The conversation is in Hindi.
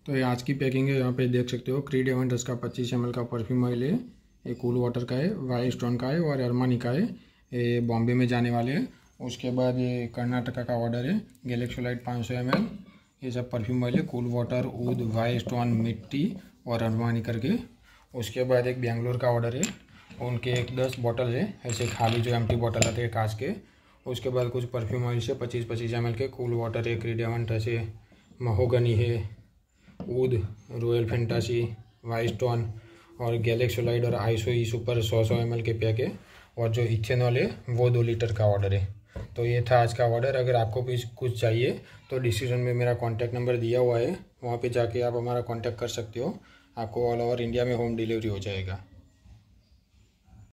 तो ये आज की पैकिंग है। यहाँ पे देख सकते हो क्रीड एवेंटस का 25 ml का परफ्यूम ऑयल है। ये कूल वाटर का है, वाइल्ड स्टोन का है और अरमानी का है। ये बॉम्बे में जाने वाले हैं। उसके बाद ये कर्नाटका का ऑर्डर है, गैलेक्सोलाइट 500 ml। ये सब परफ्यूम ऑयल है, कूल वाटर, ऊद, वाइल्ड स्टोन, मिट्टी और अरमानी करके। उसके बाद एक बेंगलोर का ऑर्डर है, उनके एक 10 बॉटल है ऐसे खाली जो एम्प्टी बॉटल आते हैं कांच के। उसके बाद कुछ परफ्यूम ऑयल से 25-25 ml के, कूल वाटर है, क्रीड एवेंटस है, महोगनी है, ऊद, रॉयल फैंटासी, वाइल्ड स्टोन और गैलेक्सोलाइट और आइसो ई सुपर 100 ml के पैक है। और जो इथेनॉल है वो 2 लीटर का ऑर्डर है। तो ये था आज का ऑर्डर। अगर आपको भी कुछ चाहिए तो डिस्क्रिप्शन में मेरा कॉन्टैक्ट नंबर दिया हुआ है, वहाँ पे जाके आप हमारा कॉन्टैक्ट कर सकते हो। आपको ऑल ओवर इंडिया में होम डिलीवरी हो जाएगा।